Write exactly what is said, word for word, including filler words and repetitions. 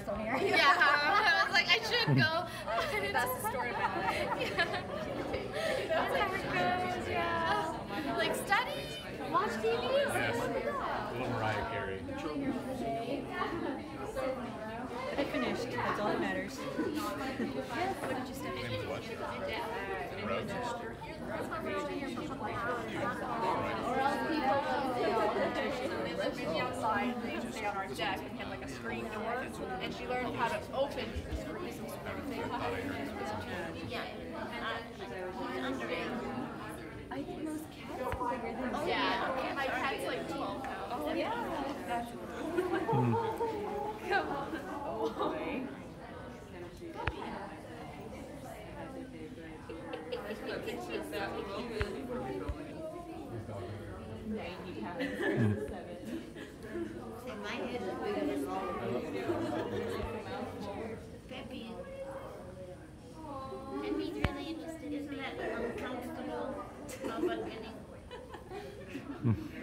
still here. Yeah, I was like, I should go. That's the story of my life. Yeah. That's how it goes, yeah. Like, study, watch T V. Yes. Little Mariah Carey. I finished. That's all that matters. What did you study? Name was what? Rose? Or else people they let me outside and they used to stay on our deck and had like a screen door and she learned how to open the screen. Yeah. I think most cats are bigger than Yeah. My cat's like twelve pounds. Oh, yeah. That's come on. Oh, boy. ninety pounds. My head is bigger than all of them. Peppy. Peppy's really interested. Isn't that uncomfortable? How about getting